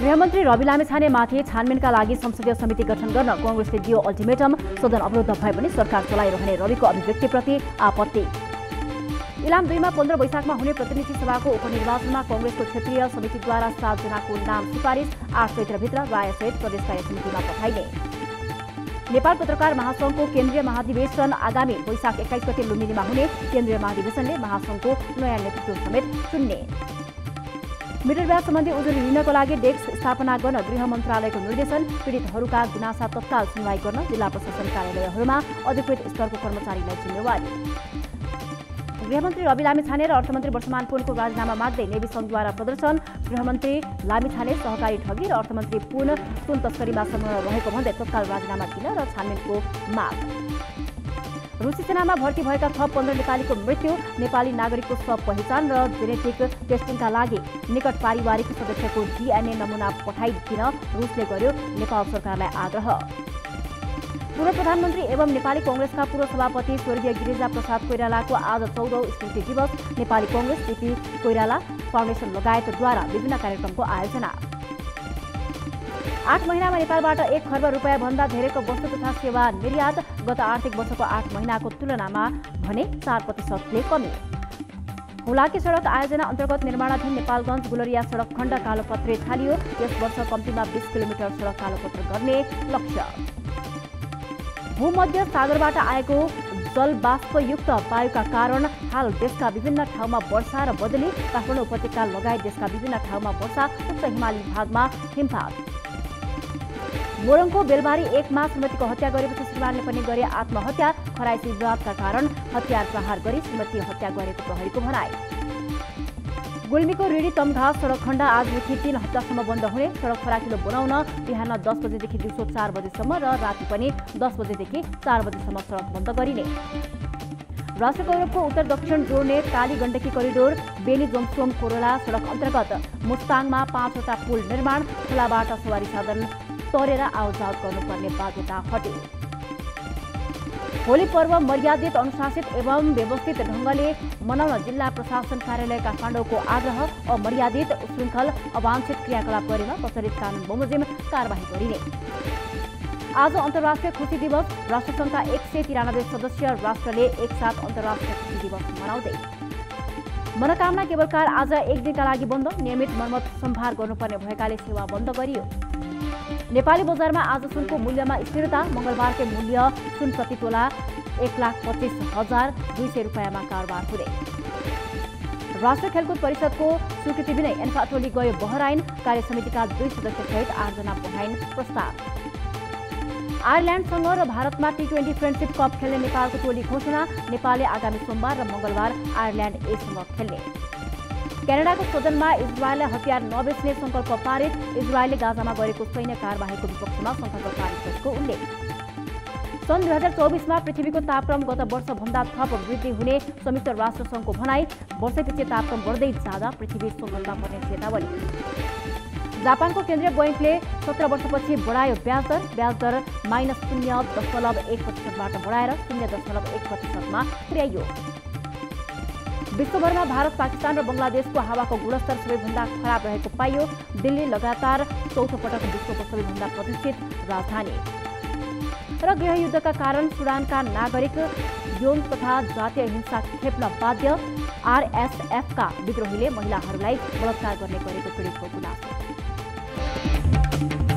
गृहमन्त्री रवि लामिछानेमाथि छानबिनका लागि संसदीय समिति गठन गर्न कांग्रेसले दियो अल्टिमेटम। सदन अवरुद्ध भए पनि सरकार चलाइरहने रविको अभिव्यक्तिप्रति आपत्ति। इलाम 2 मा 15 वैशाखमा हुने प्रतिनिधि सभाको उपनिर्वाचनमा कांग्रेसको क्षेत्रीय समितिद्वारा 7 जनाको नाम सिफारिस 8 चैत्रभित्र रायसहित प्रदेश कार्य समितिमा पठाइने। नेपाल पत्रकार महासंघको केन्द्रीय महाधिवेशन आगामी वैशाख 21 गते लुम्बिनीमा हुने। केन्द्रीय महाधिवेशनले महासंघको नयाँ नेतृत्व समेत चुन्ने। मिटर ब्याज सम्बन्धी उजुरी लिनको लागि डेस्क स्थापना गर्न गृह मन्त्रालयको निर्देशन। पीडितहरूका गुनासा तत्काल सुनवाई गर्न जिल्ला प्रशासन कार्यालयहरूमा अधिकृत स्तरको कर्मचारीलाई जिम्मेवारी। गृहमन्त्री रवि लामिछाने र अर्थमन्त्री वर्षमान पुनको राजीनामा माग्दै नेवी संघद्वारा प्रदर्शन। गृहमन्त्री लामिछाने सहकारी ठगी र अर्थमन्त्री पुन सुन तस्करीमा संलग्न रहेको भन्दै तत्काल राजीनामा दिन र छानबिनको माग। रुसी सेनामा भर्ती भएका थप 15 नेपालीको मृत्यु। नेपाली नागरिकको सब पहिचान र जेनेटिक टेस्टिङका लागि निकट पारिवारिक सदस्यको डीएनए नमुना पठाइदिन रुसले गर्यो नेपाल सरकारलाई आग्रह। पूर्व प्रधानमन्त्री एवं नेपाली कांग्रेसका पूर्व सभापति स्वर्गीय गिरिजा प्रसाद कोइरालाको आज 14औं स्मृति दिवस। नेपाली कांग्रेस डीपी कोइराला फाउन्डेसन लगायतद्वारा विभिन्न कार्यक्रमको आयोजना। 8 महिनामा नेपालबाट 1 खर्ब रुपैयाँ भन्दा धेरैको वस्तु तथा सेवा निर्यात। गत आर्थिक वर्षको 8 महिनाको तुलनामा भने 4% कमी। हुलाकी सडक आयोजना अन्तर्गत निर्माणाधीन नेपालगञ्ज गुलरिया सडक खण्ड कालोपत्रे थालियो। यस वर्ष कम्तीमा 20 किलोमिटर सडक कालोपत्र गर्ने लक्ष्य। भूमध्य सागरबाट आएको जलबाष्पयुक्त वायुका कारण हाल देशका विभिन्न ठाउँमा वर्षा र बदली। काठमाडौँ उपत्यका लगायत देशका विभिन्न ठाउँमा वर्षा, उच्च हिमाली भागमा हिमपात। मोरङको बेलबारी 1 मा श्रीमतीको हत्या गरेपछि श्रीमानले पनि गरे आत्महत्या। खराइसी विवादका कारण हतियार प्रहार गरी श्रीमती हत्या गरेको प्रहरीको भनाई। गुल्मीको रिडी तमघाट सडक खण्ड आजदेखि 3 हप्तासम्म बन्द हुने। सडक फराकिलो बनाउन बिहान 10 बजेदेखि दिउँसो 4 बजेसम्म र राति पनि 10 बजेदेखि 4 बजेसम्म सडक बन्द गरिने। राष्ट्र गौरवको उत्तर दक्षिण जोड्ने काली गण्डकी करिडोर बेनी जोङसोम कोरोला सडक अन्तर्गत मुस्ताङमा 5 वटा पुल निर्माण। खोलाबाट सवारी साधन तरेर आउजाउ गर्नुपर्ने बाध्यता हट्यो। होली पर्व मर्यादित, अनुशासित एवं व्यवस्थित ढंगले मनाउन जिल्ला प्रशासन कार्यालय काठमाडौँको आग्रह। अमर्यादित, उशृङ्खल, अवांछित क्रियाकलाप गरेमा प्रचलित कानून बमोजिम कारबाही गरिने। आज अन्तर्राष्ट्रिय खुसी दिवस। राष्ट्रसङ्घका 193 सदस्य राष्ट्रले एकसाथ अन्तर्राष्ट्रिय खुसी दिवस मनाउँदै। मनोकामना केबल कार आज 1 दिनका लागि बन्द। नियमित मर्मत सम्भार गर्नुपर्ने भएकाले सेवा बन्द गरियो। नेपाली बजारमा आज सुनको मूल्यमा स्थिरता। मंगलबारकै मूल्य सुन प्रति तोला 1,25,200 रुपैयाँमा कारोबार हुँदै। राष्ट्रिय खेलकुद परिषदको स्वीकृति बिनै एन्फा टोली गयो बहराइन। कार्य समितिका 2 सदस्यसहित 8 जना पठाइन् प्रस्ताव। आयरल्यान्डसँग र भारतमा T20 फ्रेन्डशिप कप खेल्ने नेपालको टोली घोषणा। नेपालले आगामी सोमबार र मंगलबार आयरल्यान्ड एसँग खेल्ने। क्यानाडाको सदनमा इजरायललाई हतियार नबेच्ने संकल्प पारित। इजरायलले गाजामा गरेको सैन्य कार्यवाहीको विपक्षमा संकल्प पारित गरेको उल्लेख। सन् 2024 मा पृथ्वीको तापक्रम गत वर्षभन्दा थप वृद्धि हुने संयुक्त राष्ट्र संघको भनाई। वर्षैपछि तापक्रम बढ्दै जाँदा पृथ्वी सङ्कटमा पर्ने चेतावनी। जापानको केन्द्रीय बैंकले 17 वर्षपछि बढायो ब्याज दर -0.1%बाट बढाएर 0.1%मा पुर्याइयो। विश्वभरमा भारत, पाकिस्तान र बंगलादेशको हावाको गुणस्तर सबैभन्दा खराब रहेको पाइयो। दिल्ली लगातार चौथो पटक विश्वको सबैभन्दा प्रदूषित राजधानी। र गृहयुद्धका कारण सुडानका नागरिक यौन तथा जातीय हिंसा खेप्न बाध्य। आरएसएफका विद्रोहीले महिलाहरूलाई बलात्कार गर्ने गरेको पीडितको गुनासो।